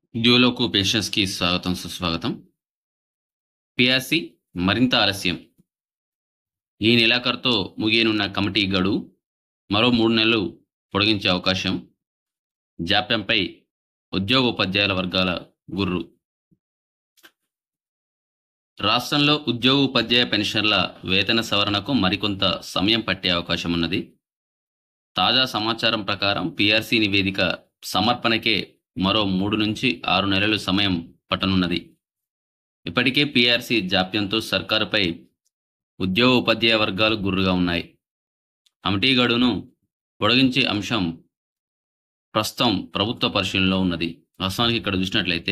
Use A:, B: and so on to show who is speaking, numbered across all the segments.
A: డ్యూలోకు పేషెన్స్‌కి స్వాగతం, సుస్వాగతం. పీఆర్సీ మరింత ఆలస్యం. ఈ నెలాఖరుతో ముగియనున్న కమిటీ గడువు మరో 3 నెలలు పొడిగించే అవకాశం. జాప్యంపై ఉద్యోగోపాధ్యాయుల వర్గాల గుర్రు. రాష్ట్రంలో ఉద్యోగోపాధ్యాయ పెన్షన్ల వేతన సవరణకు మరికొంత సమయం పట్టే అవకాశం ఉన్నది. తాజా సమాచారం ప్రకారం పీఆర్సీ నివేదిక సమర్పణకే మరో 3-6 నెలలు సమయం పట్టనున్నది. ఇప్పటికే పీఆర్సీ జాప్యంతో సర్కారుపై ఉద్యోగ ఉపాధ్యాయ వర్గాలు గుర్రుగా ఉన్నాయి. కమిటీ గడువును పొడిగించే అంశం ప్రస్తుతం ప్రభుత్వ పరిశీలనలో ఉన్నది. వాస్తవానికి ఇక్కడ చూసినట్లయితే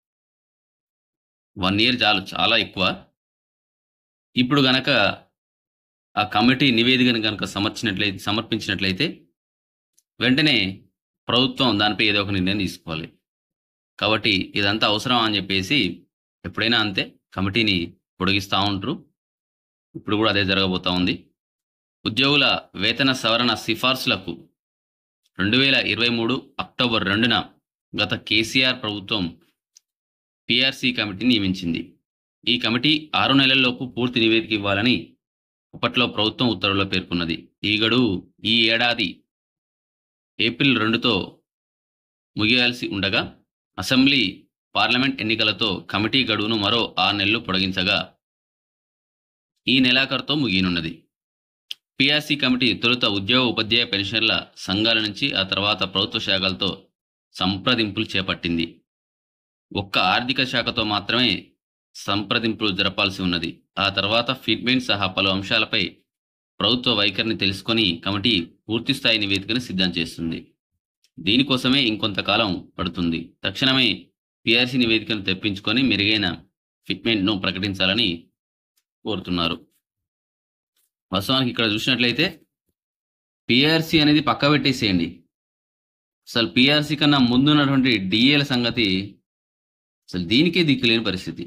A: 1 ఇయర్ చాలా ఎక్కువ. ఇప్పుడు గనక ఆ కమిటీ నివేదికను గనక సమర్పించినట్లయితే వెంటనే ప్రభుత్వం దానిపై ఏదో ఒక నిర్ణయం తీసుకోవాలి. కాబట్టి ఇదంతా అవసరమా అని చెప్పేసి ఎప్పుడైనా అంతే కమిటీని పొడిగిస్తూ ఉంటారు. ఇప్పుడు కూడా అదే జరగబోతా ఉంది. ఉద్యోగుల వేతన సవరణ సిఫార్సులకు 2023 అక్టోబర్ 2న గత కేసీఆర్ ప్రభుత్వం పీఆర్సీ కమిటీని నియమించింది. ఈ కమిటీ 6 నెలల్లోపు పూర్తి నివేదిక ఇవ్వాలని అప్పట్లో ప్రభుత్వం ఉత్తర్వుల్లో పేర్కొన్నది. ఈ గడువు ఈ ఏడాది ఏప్రిల్ 2తో ముగియాల్సి ఉండగా అసెంబ్లీ, పార్లమెంట్ ఎన్నికలతో కమిటీ గడువును మరో 6 నెలలు పొడిగించగా ఈ నెలాఖరుతో ముగియనున్నది. పీఆర్సీ కమిటీ తొలుత ఉద్యోగ ఉపాధ్యాయ పెన్షన్ల సంఘాల నుంచి ఆ తర్వాత ప్రభుత్వ శాఖలతో సంప్రదింపులు చేపట్టింది. ఒక్క ఆర్థిక శాఖతో మాత్రమే సంప్రదింపులు జరపాల్సి ఉన్నది. ఆ తర్వాత ఫిట్మెంట్ సహా పలు అంశాలపై ప్రభుత్వ వైఖరిని తెలుసుకొని కమిటీ పూర్తిస్థాయి నివేదికను సిద్ధం చేస్తుంది. దీనికోసమే ఇంకొంతకాలం పడుతుంది. తక్షణమే పీఆర్సీ నివేదికను తెప్పించుకొని మెరుగైన ఫిట్మెంట్ను ప్రకటించాలని కోరుతున్నారు. వాస్తవానికి ఇక్కడ చూసినట్లయితే పీఆర్సీ అనేది పక్క పెట్టేసేయండి. అసలు పీఆర్సీ కన్నా ముందున్నటువంటి డిఏల సంగతి అసలు దీనికే దిక్కులేని పరిస్థితి.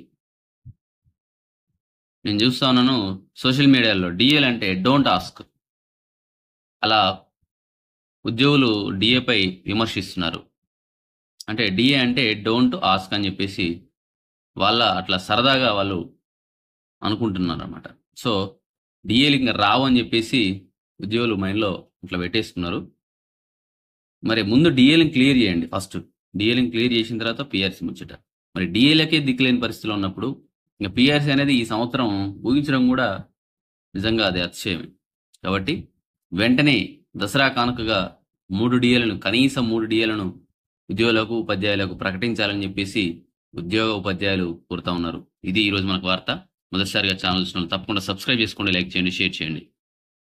A: నేను చూస్తా ఉన్నాను సోషల్ మీడియాలో డిఏలు అంటే డోంట్ ఆస్క్, అలా ఉద్యోగులు డిఏపై విమర్శిస్తున్నారు. అంటే డిఏ అంటే డోంట్ ఆస్క్ అని చెప్పేసి అట్లా సరదాగా వాళ్ళు అనుకుంటున్నారు అన్నమాట. సో డిఏలు ఇంకా రావు అని చెప్పేసి ఉద్యోగులు మైండ్లో ఇట్లా పెట్టేస్తున్నారు. మరి ముందు డిఏలను క్లియర్ చేయండి. ఫస్ట్ డిఏలను క్లియర్ చేసిన తర్వాత పీఆర్సీ ముచ్చట. మరి డిఏలకే దిక్కులేని పరిస్థితిలో ఉన్నప్పుడు ఇంకా పీఆర్సీ అనేది ఈ సంవత్సరం ఊహించడం కూడా నిజంగా అది అతిశయమే. కాబట్టి వెంటనే దసరా కానుకగా కనీసం 3 డిఏలను ఉద్యోగులకు, ఉపాధ్యాయులకు ప్రకటించాలని చెప్పేసి ఉద్యోగ ఉపాధ్యాయులు కోరుతా ఉన్నారు. ఇది ఈరోజు మనకు వార్త. మొదటిసారిగా ఛానల్ చూసిన వాళ్ళు తప్పకుండా సబ్స్క్రైబ్ చేసుకోండి, లైక్ చేయండి, షేర్ చేయండి.